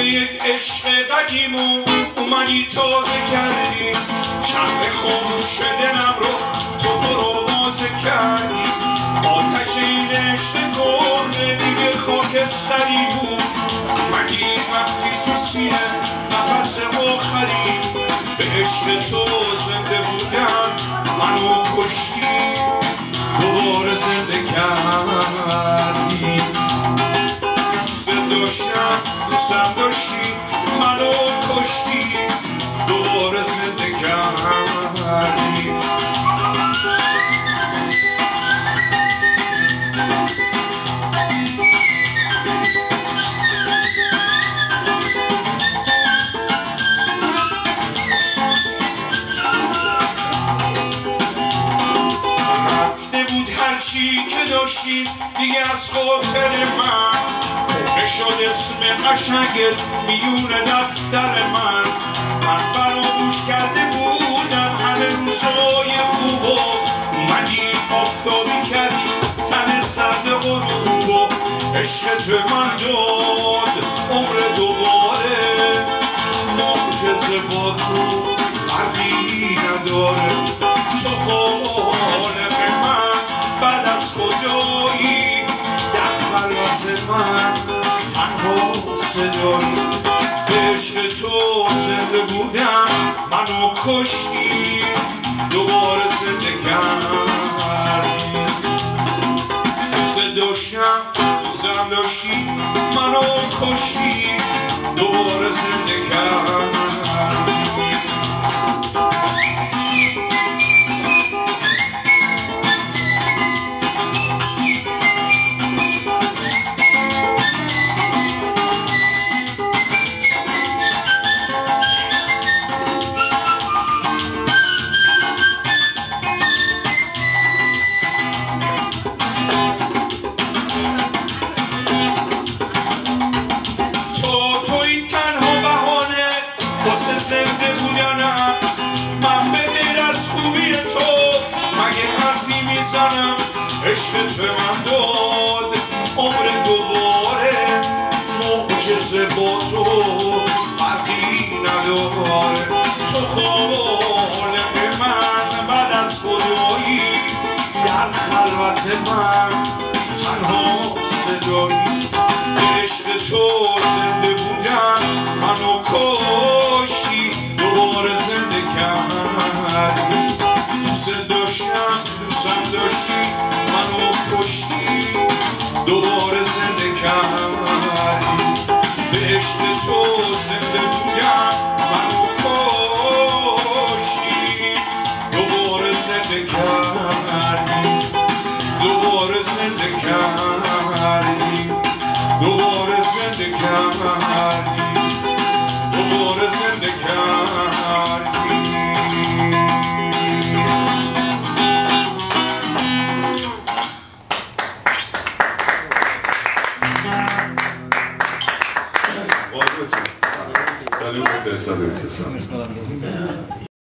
یک عشق قدیم و اومدی تازه کردی شهر خاموش دلم رو تو برو بازه کردی آتش این عشق گرده دیگه خاکستری بود اومدی وقتی تو سینه نفس آخری به عشق تو زنده بودم منو کشتی دوباره زنده کردی داشتم دوستم داشتی منو کشتی دوباره زنده کردی رفته بود هرچی که داشتی دیگه از خاطر من شد اسم قشنگت میون دفتر من فراموش کرده بودم همه روزای خوبو اومدی آفتابی کردی تن سرد غروبو عشقت به من داد عمر دوباره معجزه با تو فرقی نداره تو خالق من بعد از خدایی در خلوت من تنها صدایی به عشق تو زنده بودم منو کشتی دوباره زنده کردی دوست داشتم دوستم داشتی منو کشتی دوباره زنده کردی زنده بودنم من به غیر از خوبی تو مگه حرفی میزنم عشقت به من داد عمر دوباره معجزه با تو فرقی نداره تو خالق من بعد از خدایی در خلوت من تنها صدایی عشق تو زنده بودم منو کشتی دوباره زنده کردی دوست داشتم دوستم داشتی منو کشتی دوباره زنده کردی به عشق تو زنده بودم منو کشتی دوباره زنده کردی دوباره زنده کردی دوباره زنده کردی دوباره زنده کردی Salute.